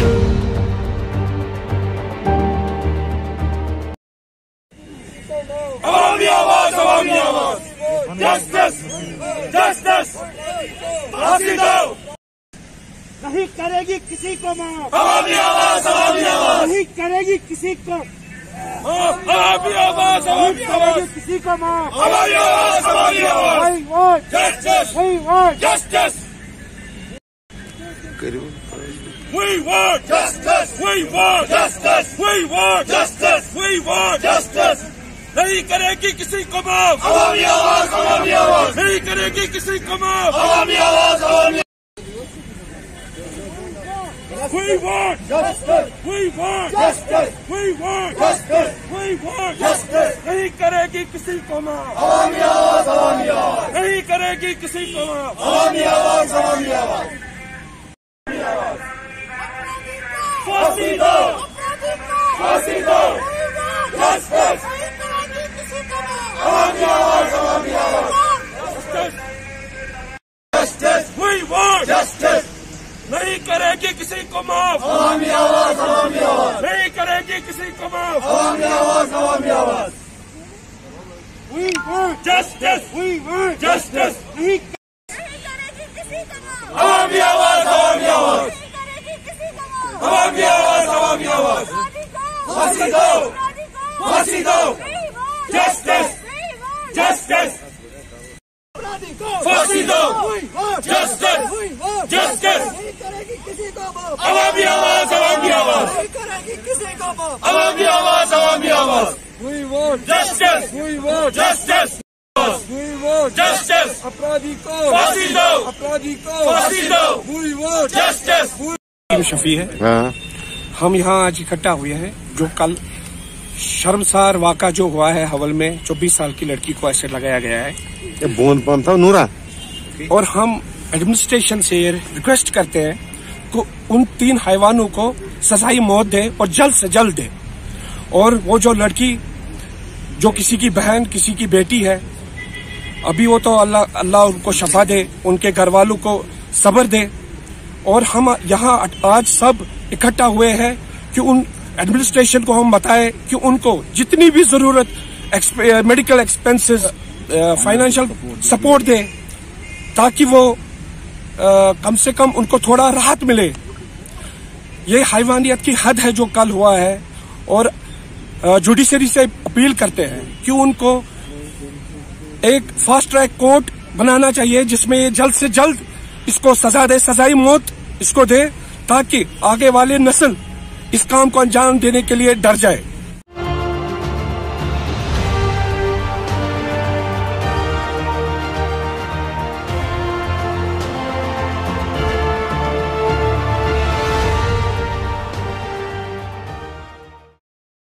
अवामी आवाज, अवामी आवाज, जस्टिस, जस्टिस, फांसी दो। नहीं करेगी किसी को माफ। अवामी आवाज, अवामी आवाज, नहीं करेगी किसी को। अवामी आवाज, अवामी आवाज, किसी को माफ। अवामी आवाज, अवामी आवाज, वही वोट, जस्टिस, वही vote, justice, we want justice, we want justice, we want justice, we want justice। नहीं करेगी किसी को माफ। अवामी आवाज, अवामी आवाज, नहीं करेगी किसी को माफ। अवामी आवाज, अवामी we want justice, we want justice, we want justice, we want justice। नहीं करेगी किसी को माफ। अवामी आवाज, अवामी आवाज, नहीं करेगी किसी को माफ। अवामी आवाज, अवामी आवाज, फांसी दो, फांसी दो, जस्टिस, अवामी आवाज, अवामी आवाज, जस्टिस, we want justice। नहीं करेगी किसी को माफ। अवामी आवाज, अवामी आवाज, नहीं करेगी किसी को माफ। अवामी आवाज, अवामी आवाज, we want justice, we want justice। नहीं करेगी किसी को माफ। अवामी आवाज, अवामी आवाज, करेगी किसी को माफ। अवामी आवाज, अवामी आवाज, फांसी दो, फांसी दो, जस्टिस, जस्टिस, फांसी दो, जस्टिस, जस्टिस, अवामी आवाज, अवामी आवाज, अवामी आवाज, अवामी आवाज, जस्टिस, जस्टिस, जस्टिस, अपराधी को फांसी दो, अपराधी को फांसी दो, जस्टिस। शफी है। हम यहाँ आज इकट्ठा हुए हैं जो कल शर्मसार वाक़ा जो हुआ है हवल में 24 साल की लड़की को एसिड लगाया गया है। ये बूंद पंप था नूरा। और हम एडमिनिस्ट्रेशन से रिक्वेस्ट करते हैं कि उन 3 हैवानों को सजाई मौत दे और जल्द से जल्द दे। और वो जो लड़की जो किसी की बहन किसी की बेटी है, अभी वो तो अल्लाह उनको शफा दे, उनके घर वालों को सब्र दे। और हम यहाँ आज सब इकट्ठा हुए हैं कि उन एडमिनिस्ट्रेशन को हम बताएं कि उनको जितनी भी जरूरत मेडिकल एक्सपेंसेस फाइनेंशियल सपोर्ट दें ताकि वो कम से कम उनको थोड़ा राहत मिले। ये हैवानियत की हद है जो कल हुआ है। और जुडिशरी से अपील करते हैं कि उनको एक फास्ट ट्रैक कोर्ट बनाना चाहिए जिसमें ये जल्द से जल्द इसको सजा दे, सजाई मौत इसको दे ताकि आगे वाले नस्ल इस काम को अंजाम देने के लिए डर जाए।